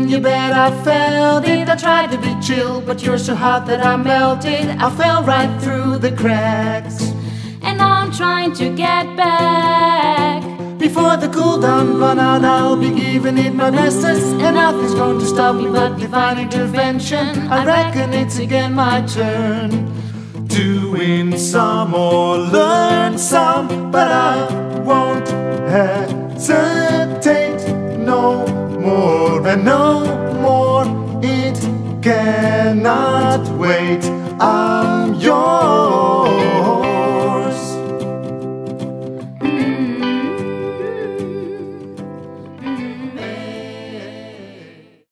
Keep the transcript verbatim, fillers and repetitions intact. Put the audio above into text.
feeling, you bet I felt it. I tried to be chill, but you're so hot that I melted. I fell right through the cracks, and I'm trying to get back. Before the cool down run out, I'll be giving it my bestest, and nothing's going to stop me but divine intervention. I reckon it's again my turn to win some or learn some, but I won't hesitate no more and no more. It cannot wait. I'm